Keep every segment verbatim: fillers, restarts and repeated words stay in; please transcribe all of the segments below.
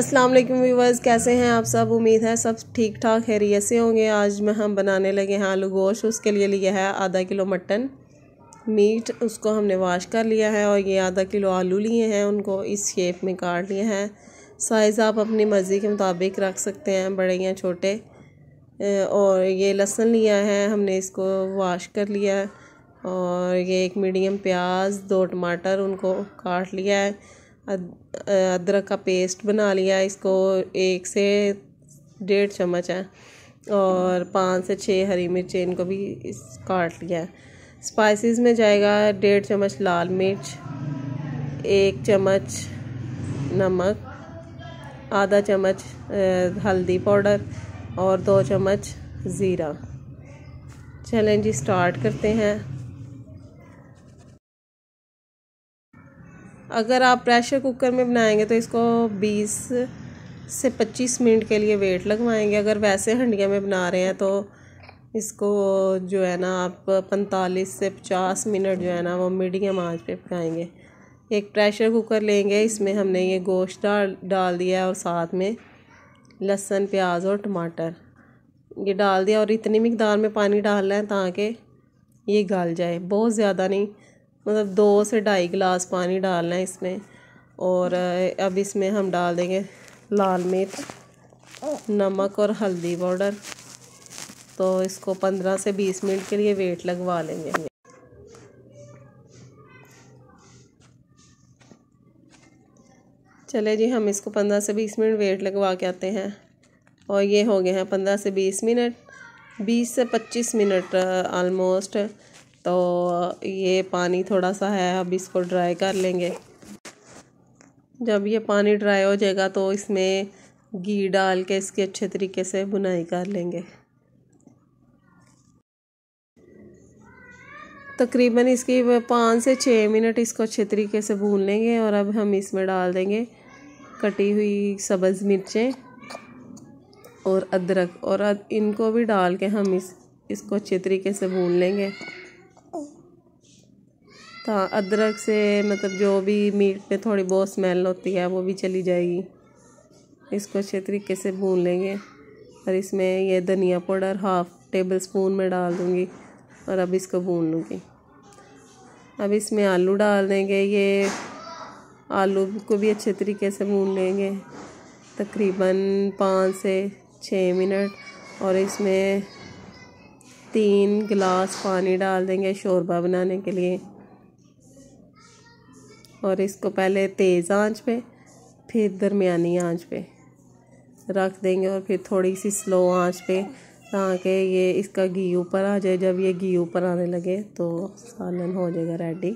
अस्सलाम वालेकुम व्यूवर्स, कैसे हैं आप सब। उम्मीद है सब ठीक ठाक खैरियत से होंगे। आज में हम बनाने लगे हैं आलू गोश्त। उसके लिए लिया है आधा किलो मटन मीट, उसको हमने वॉश कर लिया है। और ये आधा किलो आलू लिए हैं, उनको इस शेप में काट लिए हैं। साइज़ आप अपनी मर्ज़ी के मुताबिक रख सकते हैं, बड़े या छोटे। और ये लहसुन लिया है हमने, इसको वॉश कर लिया है। और ये एक मीडियम प्याज, दो टमाटर, उनको काट लिया है। अदरक का पेस्ट बना लिया, इसको एक से डेढ़ चम्मच है। और पाँच से छः हरी मिर्चें, इनको भी इस काट लिया है। स्पाइसेस में जाएगा डेढ़ चम्मच लाल मिर्च, एक चम्मच नमक, आधा चम्मच हल्दी पाउडर और दो चम्मच ज़ीरा। चलें जी, स्टार्ट करते हैं। अगर आप प्रेशर कुकर में बनाएंगे तो इसको बीस से पच्चीस मिनट के लिए वेट लगवाएंगे। अगर वैसे हंडिया में बना रहे हैं तो इसको जो है ना आप पैंतालीस से पचास मिनट जो है ना वो मीडियम आंच पे पकाएंगे। एक प्रेशर कुकर लेंगे, इसमें हमने ये गोश्त डाल डाल दिया और साथ में लहसुन, प्याज और टमाटर ये डाल दिया। और इतनी मिकदार में पानी डालना है ताकि ये गल जाए, बहुत ज़्यादा नहीं, मतलब दो से ढाई गिलास पानी डालना है इसमें। और अब इसमें हम डाल देंगे लाल मिर्च, नमक और हल्दी पाउडर। तो इसको पंद्रह से बीस मिनट के लिए वेट लगवा लेंगे। चले जी, हम इसको पंद्रह से बीस मिनट वेट लगवा के आते हैं। और ये हो गए हैं पंद्रह से बीस मिनट, बीस से पच्चीस मिनट आलमोस्ट। तो ये पानी थोड़ा सा है, अब इसको ड्राई कर लेंगे। जब ये पानी ड्राई हो जाएगा तो इसमें घी डाल के इसकी अच्छे तरीके से बुनाई कर लेंगे। तकरीबन इसकी पाँच से छः मिनट इसको अच्छे तरीके से भून लेंगे। और अब हम इसमें डाल देंगे कटी हुई सब्ज़ मिर्चें और अदरक, और इनको भी डाल के हम इस इसको अच्छे तरीके से भून लेंगे। तो अदरक से मतलब जो भी मीट में थोड़ी बहुत स्मेल होती है वो भी चली जाएगी। इसको अच्छे तरीके से भून लेंगे। और इसमें ये धनिया पाउडर हाफ़ टेबल स्पून में डाल दूँगी और अब इसको भून लूँगी। अब इसमें आलू डाल देंगे, ये आलू को भी अच्छे तरीके से भून लेंगे तकरीबन पाँच से छः मिनट। और इसमें तीन गिलास पानी डाल देंगे शोरबा बनाने के लिए। और इसको पहले तेज़ आंच पे, फिर दरमियानी आंच पे रख देंगे और फिर थोड़ी सी स्लो आंच पे, ताकि ये इसका घी ऊपर आ जाए। जब ये घी ऊपर आने लगे तो सालन हो जाएगा रेडी।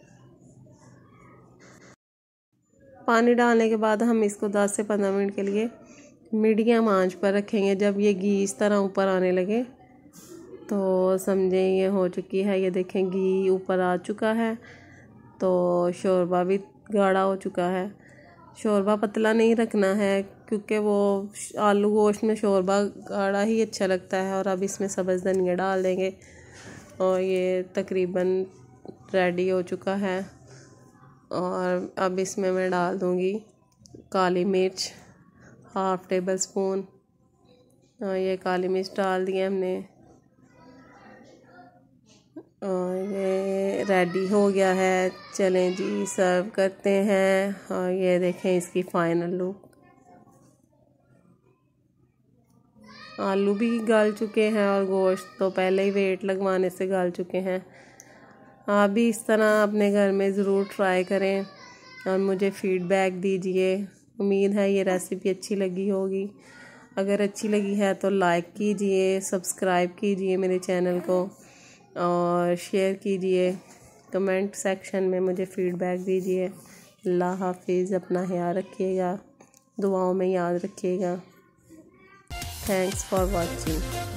पानी डालने के बाद हम इसको दस से पंद्रह मिनट के लिए मीडियम आंच पर रखेंगे। जब ये घी इस तरह ऊपर आने लगे तो समझें ये हो चुकी है। ये देखें घी ऊपर आ चुका है, तो शोरबा भी गाढ़ा हो चुका है। शोरबा पतला नहीं रखना है क्योंकि वो आलू गोश्त में शोरबा गाढ़ा ही अच्छा लगता है। और अब इसमें सब्ज़ धनिया डाल देंगे और ये तकरीबन रेडी हो चुका है। और अब इसमें मैं डाल दूँगी काली मिर्च हाफ़ टेबल स्पून। और ये काली मिर्च डाल दिए हमने और ये रेडी हो गया है। चलें जी, सर्व करते हैं। और ये देखें इसकी फ़ाइनल लुक। आलू भी गल चुके हैं और गोश्त तो पहले ही वेट लगवाने से गल चुके हैं। आप भी इस तरह अपने घर में ज़रूर ट्राई करें और मुझे फ़ीडबैक दीजिए। उम्मीद है ये रेसिपी अच्छी लगी होगी। अगर अच्छी लगी है तो लाइक कीजिए, सब्सक्राइब कीजिए मेरे चैनल को और शेयर कीजिए। कमेंट सेक्शन में मुझे फ़ीडबैक दीजिए। अल्लाह हाफिज़, अपना ख्याल रखिएगा, दुआओं में याद रखिएगा। Thanks for watching.